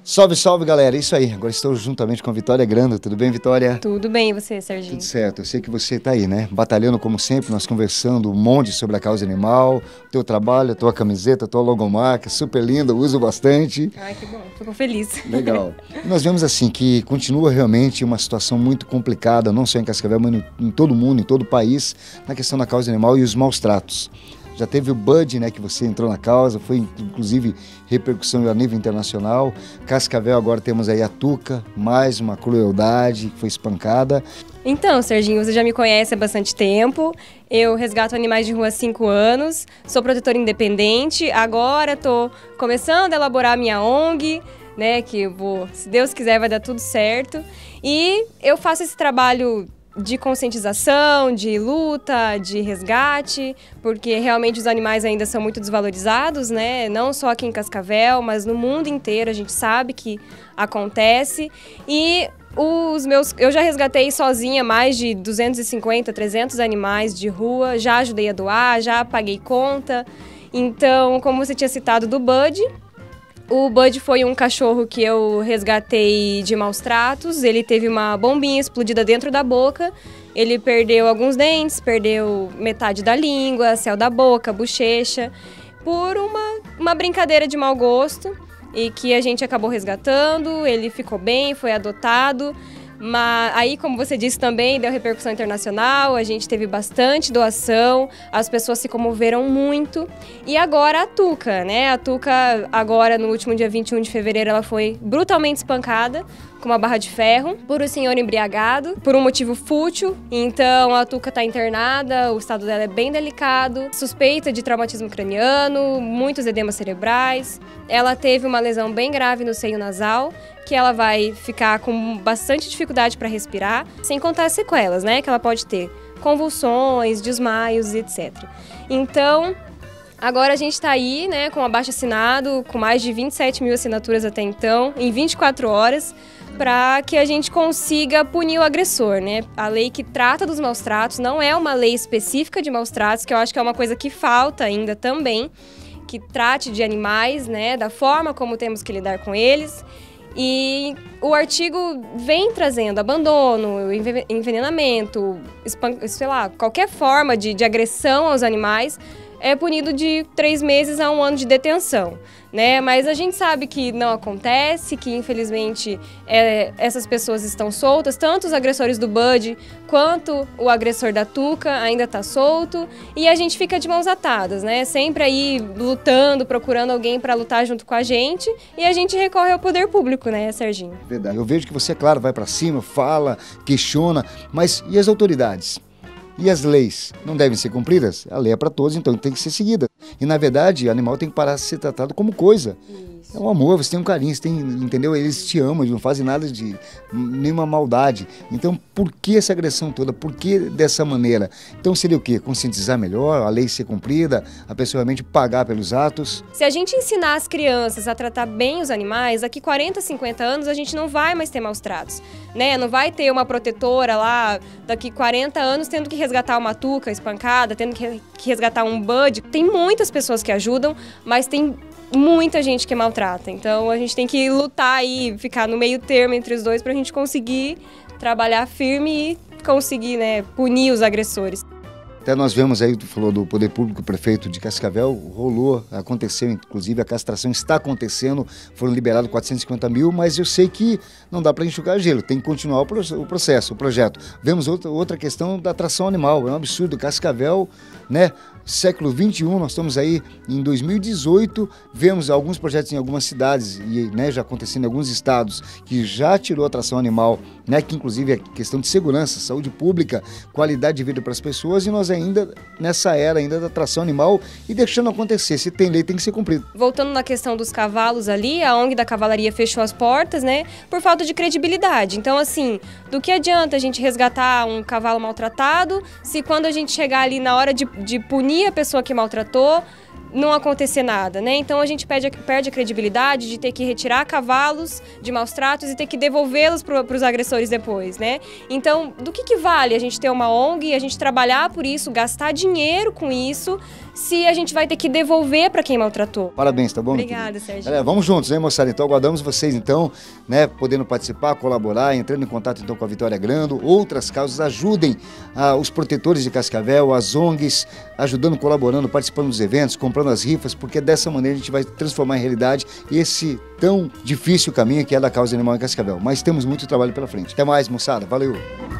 Salve, salve, galera. Isso aí. Agora estou juntamente com a Vitória Grando. Tudo bem, Vitória? Tudo bem, e você, Serginho? Tudo certo. Eu sei que você está aí, né? Batalhando como sempre, nós conversando um monte sobre a causa animal, teu trabalho, tua camiseta, tua logomarca, super linda, uso bastante. Ai, que bom. Fico feliz. Legal. E nós vemos assim que continua realmente uma situação muito complicada, não só em Cascavel, mas em todo o mundo, em todo o país, na questão da causa animal e os maus tratos. Já teve o Bud, né, que você entrou na causa, foi inclusive repercussão a nível internacional. Cascavel, agora temos aí a Tuca, mais uma crueldade, que foi espancada. Então, Serginho, você já me conhece há bastante tempo. Eu resgato animais de rua há 5 anos, sou protetora independente, agora estou começando a elaborar a minha ONG, né, que eu vou, se Deus quiser, vai dar tudo certo. E eu faço esse trabalho de conscientização, de luta, de resgate, porque realmente os animais ainda são muito desvalorizados, né? Não só aqui em Cascavel, mas no mundo inteiro a gente sabe que acontece. E eu já resgatei sozinha mais de 250, 300 animais de rua, já ajudei a doar, já paguei conta. Então, como você tinha citado do Bud, o Bud foi um cachorro que eu resgatei de maus tratos. Ele teve uma bombinha explodida dentro da boca. Ele perdeu alguns dentes, perdeu metade da língua, céu da boca, bochecha, por uma brincadeira de mau gosto e que a gente acabou resgatando. Ele ficou bem, foi adotado. Mas aí, como você disse também, deu repercussão internacional, a gente teve bastante doação, as pessoas se comoveram muito. E agora a Tuca, né? A Tuca, agora no último dia 21 de fevereiro, ela foi brutalmente espancada com uma barra de ferro por um senhor embriagado, por um motivo fútil. Então a Tuca está internada, o estado dela é bem delicado, suspeita de traumatismo craniano, muitos edemas cerebrais. Ela teve uma lesão bem grave no seio nasal, que ela vai ficar com bastante dificuldade para respirar, sem contar as sequelas, né, que ela pode ter, convulsões, desmaios, etc. Então, agora a gente está aí, né, com o abaixo-assinado, com mais de 27 mil assinaturas até então, em 24 horas, para que a gente consiga punir o agressor, né? A lei que trata dos maus tratos não é uma lei específica de maus tratos, que eu acho que é uma coisa que falta ainda também, que trate de animais, né, da forma como temos que lidar com eles. E o artigo vem trazendo abandono, envenenamento, sei lá, qualquer forma de agressão aos animais é punido de 3 meses a 1 ano de detenção, né? Mas a gente sabe que não acontece, que infelizmente essas pessoas estão soltas, tanto os agressores do Bud quanto o agressor da Tuca ainda está solto, e a gente fica de mãos atadas, né? Sempre aí lutando, procurando alguém para lutar junto com a gente, e a gente recorre ao poder público, né, Serginho? Verdade. Eu vejo que você, claro, vai para cima, fala, questiona, mas e as autoridades? E as leis não devem ser cumpridas? A lei é para todos, então tem que ser seguida. E, na verdade, o animal tem que parar de ser tratado como coisa. Isso. É um amor, você tem um carinho, você tem, entendeu? Eles te amam, eles não fazem nada de nenhuma maldade. Então, por que essa agressão toda? Por que dessa maneira? Então, seria o quê? Conscientizar melhor, a lei ser cumprida, a pessoa realmente pagar pelos atos? Se a gente ensinar as crianças a tratar bem os animais, daqui 40, 50 anos a gente não vai mais ter maus tratos, né? Não vai ter uma protetora lá, daqui 40 anos, tendo que resgatar uma Tuca espancada, tendo que resgatar um Bud. Tem muitas pessoas que ajudam, mas tem muita gente que maltrata. Então a gente tem que lutar aí, ficar no meio termo entre os dois pra gente conseguir trabalhar firme e conseguir, né, punir os agressores. Até nós vemos aí, tu falou do Poder Público, o prefeito de Cascavel, aconteceu, inclusive a castração está acontecendo, foram liberados 450 mil, mas eu sei que não dá para enxugar gelo, tem que continuar o processo, o projeto. Vemos outra questão da atração animal, é um absurdo, Cascavel, né, século 21, nós estamos aí em 2018, vemos alguns projetos em algumas cidades e, né, já acontecendo em alguns estados que já tirou a atração animal, né, que inclusive é questão de segurança, saúde pública, qualidade de vida para as pessoas, e nós ainda nessa era ainda da atração animal e deixando acontecer. Se tem lei, tem que ser cumprido. Voltando na questão dos cavalos ali, a ONG da Cavalaria fechou as portas, né, por falta de credibilidade. Então, assim, do que adianta a gente resgatar um cavalo maltratado se quando a gente chegar ali na hora de punir a pessoa que maltratou, não acontecer nada, né? Então a gente perde a credibilidade de ter que retirar cavalos de maus tratos e ter que devolvê-los para os agressores depois, né? Então, do que vale a gente ter uma ONG, a gente trabalhar por isso, gastar dinheiro com isso, se a gente vai ter que devolver para quem maltratou. Parabéns, tá bom? Obrigada, Sérgio. Galera, vamos juntos, né, moçada? Então aguardamos vocês, então, né, podendo participar, colaborar, entrando em contato, então, com a Vitória Grando. Outras causas, ajudem os protetores de Cascavel, as ONGs, ajudando, colaborando, participando dos eventos, comprando as rifas, porque dessa maneira a gente vai transformar em realidade esse tão difícil caminho que é da causa animal em Cascavel. Mas temos muito trabalho pela frente. Até mais, moçada. Valeu!